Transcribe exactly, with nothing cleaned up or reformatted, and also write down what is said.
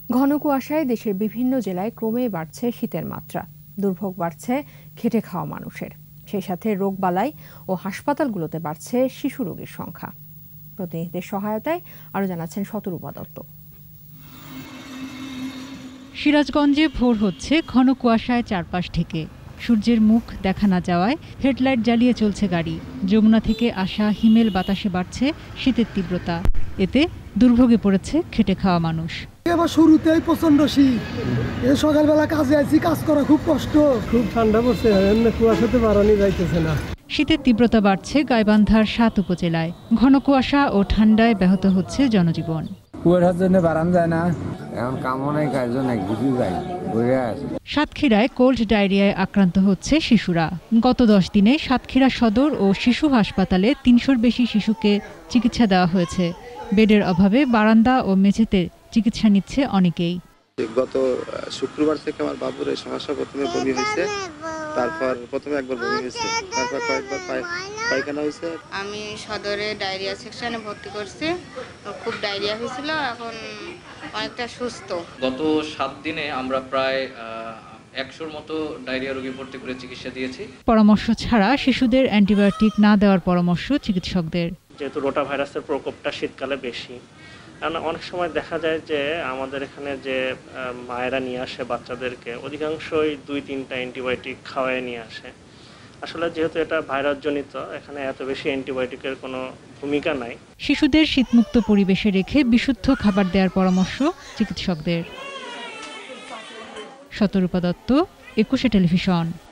ঘন কুয়াশায় দেশের বিভিন্ন জেলায় ক্রমে বাড়ছে শীতের মাত্রা। দুর্ভোগ বাড়ছে খেটে খাওয়া মানুষের, সেই সাথে রোগবালাই ও হাসপাতালগুলোতে বাড়ছে শিশু রোগীর সংখ্যা। প্রতিনিধিদের সহায়তায় আরো জানাচ্ছেন শতরূপা দত্ত। সিরাজগঞ্জে ভোর হচ্ছে ঘন কুয়াশায় চারপাশ থেকে, সূর্যের মুখ দেখা না যাওয়ায় হেডলাইট জ্বালিয়ে চলছে গাড়ি। যমুনা থেকে আসা হিমেল বাতাসে বাড়ছে শীতের তীব্রতা, এতে দুর্ভোগে পড়েছে খেটে খাওয়া মানুষ। এবার শুরুতেই প্রচন্ড শীত, এই সকালবেলা কাজে আইছি, কাজ করা খুব কষ্ট, খুব ঠান্ডা পড়ছে, কুয়াশাতে বাড়ানো যাইতেছে না। শীতের তীব্রতা বাড়ছে গাইবান্ধার সাত উপজেলায়। ঘন কুয়াশা ও ঠান্ডায় ব্যাহত হচ্ছে জনজীবন। কুয়াশার জন্য বাড়ান যায় না, এখন কামও নাই, কাজও নাই, কিছু যাই। সাতক্ষীরায় কোল্ড ডায়রিয়ায় আক্রান্ত হচ্ছে শিশুরা। গত দশ দিনে সাতক্ষীরা সদর ও শিশু হাসপাতালে তিনশোর বেশি শিশুকে চিকিৎসা দেওয়া হয়েছে। বেডের অভাবে বারান্দা ও মেঝেতে চিকিৎসা নিচ্ছে অনেকেই। গত শুক্রবার থেকে আমার বাবুর এই সমস্যা, প্রথমে বমি হয়েছে, তারপর প্রথমে একবার বমি হয়েছে, তারপর কয়েকবার পায়খানা হয়েছে। আমি সদরে ডায়রিয়া সেকশনে ভর্তি করছি, খুব ডায়রিয়া হয়েছিল, এখন অনেকটা সুস্থ। গত সাত দিনে আমরা প্রায় একশোর মতো ডায়রিয়া রোগী ভর্তি করে চিকিৎসা দিয়েছি। পরামর্শ ছাড়া শিশুদের অ্যান্টিবায়োটিক না দেওয়ার পরামর্শ চিকিৎসকদের। যেহেতু রোটা ভাইরাসের প্রকোপটা শীতকালে বেশি, কারণ অনেক সময় দেখা যায় যে আমাদের এখানে যে মায়েরা নিয়ে আসে বাচ্চাদেরকে, অধিকাংশই দুই তিনটা অ্যান্টিবায়োটিক খাওয়ায় নিয়ে আসে। আসলে যেহেতু এটা ভাইরাস জনিত, এখানে এত বেশি অ্যান্টিবায়োটিকের কোনো ভূমিকা নাই। শিশুদের শীতমুক্ত পরিবেশে রেখে বিশুদ্ধ খাবার দেওয়ার পরামর্শ চিকিৎসকদের। শতরূপা দত্ত, একুশে টেলিভিশন।